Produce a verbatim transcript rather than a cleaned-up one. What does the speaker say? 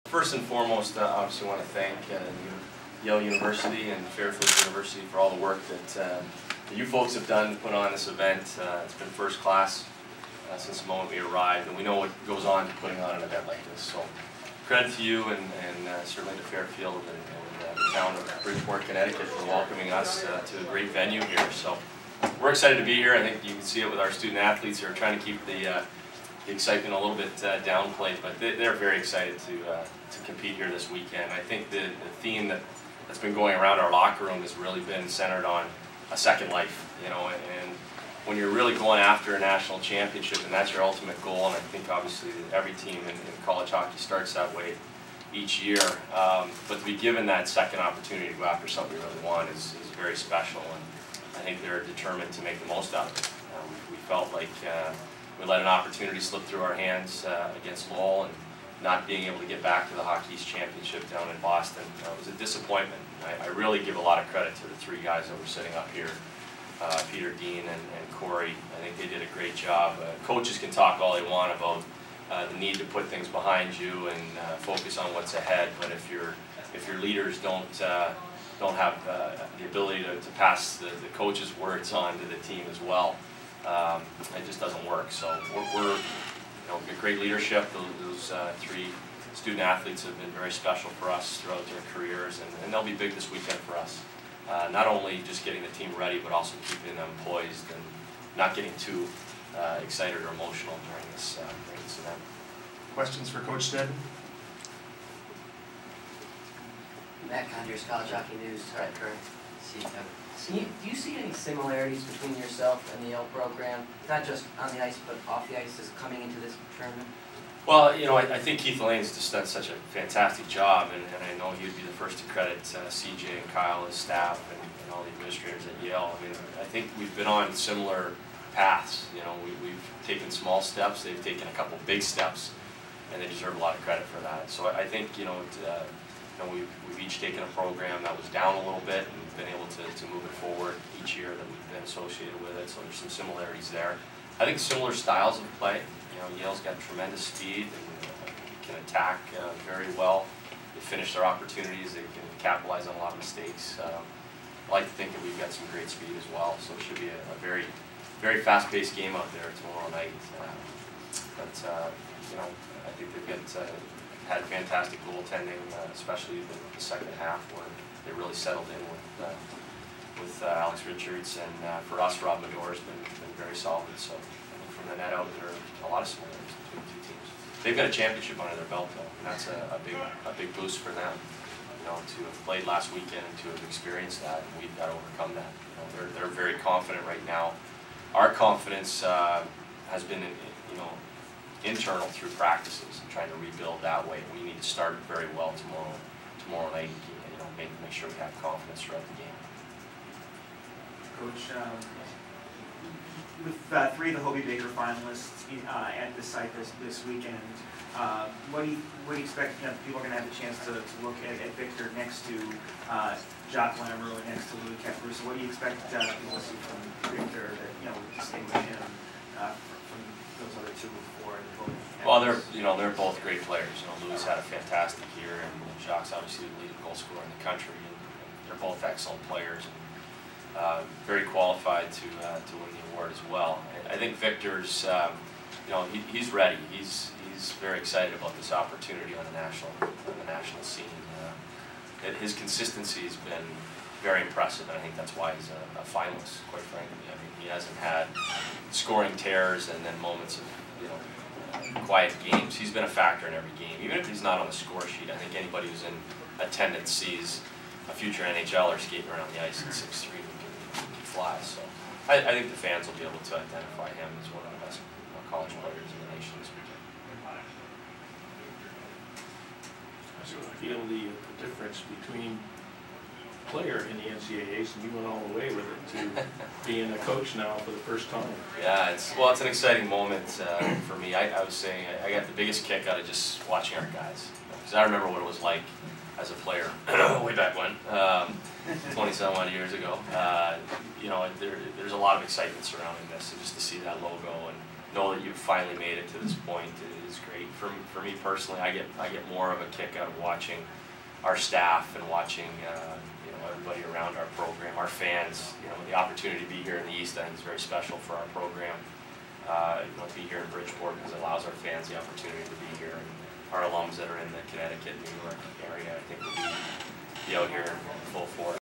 First and foremost, uh, obviously want to thank uh, Yale University and Fairfield University for all the work that, uh, that you folks have done to put on this event. Uh, it's been first class uh, since the moment we arrived, and we know what goes on to putting on an event like this. So credit to you and, and uh, certainly to Fairfield and, and uh, the town of Bridgeport, Connecticut for welcoming us uh, to a great venue here. So we're excited to be here. I think you can see it with our student athletes who are trying to keep the uh, the excitement a little bit uh, downplayed, but they, they're very excited to uh, to compete here this weekend. I think the, the theme that, that's been going around our locker room has really been centered on a second life, you know, and, and when you're really going after a national championship and that's your ultimate goal, and I think obviously every team in, in college hockey starts that way each year, um, but to be given that second opportunity to go after something you really want is, is very special, and I think they're determined to make the most out of it. Uh, we, we felt like uh, we let an opportunity slip through our hands uh, against Lowell, and not being able to get back to the Hockey East Championship down in Boston uh, was a disappointment. I, I really give a lot of credit to the three guys that were sitting up here, uh, Peter, Dean, and, and Corey. I think they did a great job. Uh, coaches can talk all they want about uh, the need to put things behind you and uh, focus on what's ahead, but if your if your leaders don't uh, don't have uh, the ability to, to pass the, the coach's words on to the team as well, Um, it just doesn't work. So we're, we're you know, great leadership. Those, those uh, three student athletes have been very special for us throughout their careers, and, and they'll be big this weekend for us. Uh, not only just getting the team ready, but also keeping them poised and not getting too uh, excited or emotional during this, uh, during this event. Questions for Coach Stead? Matt Conyers, College Hockey News, Director. Do you, do you see any similarities between yourself and the Yale program, not just on the ice but off the ice, as coming into this tournament? Well, you know, I, I think Keith Lane's just done such a fantastic job, and, and I know he'd be the first to credit uh, C J and Kyle, his staff, and, and all the administrators at Yale. I mean, I think we've been on similar paths. You know, we, we've taken small steps, they've taken a couple big steps, and they deserve a lot of credit for that. So I, I think, you know, it, uh, you know, we've, we've each taken a program that was down a little bit and been able to, to move it forward each year that we've been associated with it, so there's some similarities there. I think similar styles of play. You know, Yale's got tremendous speed and uh, can attack uh, very well. They finish their opportunities, they can capitalize on a lot of mistakes. Um, I like to think that we've got some great speed as well, so it should be a, a very, very fast-paced game out there tomorrow night. Uh, but, uh, you know, I think they've got uh, had fantastic goaltending, uh, especially the, the second half where they really settled in with uh, with uh, Alex Richards, and uh, for us, Rob Medor has been, been very solid. So I think from the net out, there are a lot of similarities between the two teams. They've got a championship under their belt, though, and that's a, a big a big boost for them. You know, to have played last weekend and to have experienced that, and we've got to overcome that. You know, they're they're very confident right now. Our confidence uh, has been in, you know, internal through practices and trying to rebuild that way. We need to start very well tomorrow tomorrow night. You know, make make sure we have confidence throughout the game. Coach, um, with uh, three of the Hobey Baker finalists uh, at the site this this weekend, uh, what do you what do you expect? You know, people are going to have a chance to, to look at, at Victor next to uh, Jacques Lamoureux and next to Louis Kepler. So what do you expect uh, people to see from Victor that you know distinguish him uh, from those other two before? Well, they're you know they're both great players. You know, Louis had a fantastic year, and Jacques obviously the leading goal scorer in the country. And, and they're both excellent players. And, Uh, very qualified to uh, to win the award as well. I, I think Victor's, um, you know, he, he's ready. He's he's very excited about this opportunity on the national on the national scene. Uh, that his consistency has been very impressive, and I think that's why he's a, a finalist. Quite frankly, I mean, he hasn't had scoring tears and then moments of you know uh, quiet games. He's been a factor in every game, even if he's not on the score sheet. I think anybody who's in attendance sees a future N H L er skating around the ice at six three. Fly. So I, I think the fans will be able to identify him as one of the best college players in the nation this weekend. I sort of feel the, the difference between player in the N C A As, and you went all the way with it, to being a coach now for the first time. Yeah, it's well, it's an exciting moment uh, for me. I, I was saying I, I got the biggest kick out of just watching our guys, because I remember what it was like as a player way back when, um, twenty-some odd years ago. Uh, you know, there, there's a lot of excitement surrounding this, and just to see that logo and know that you've finally made it to this point is great. For, for me personally, I get, I get more of a kick out of watching our staff and watching uh, you know, everybody around our program, our fans. You know, the opportunity to be here in the East End is very special for our program. Uh, you know, to be here in Bridgeport because it allows our fans the opportunity to be here. And our alums that are in the Connecticut, New York area, I think will be, be out here in full force.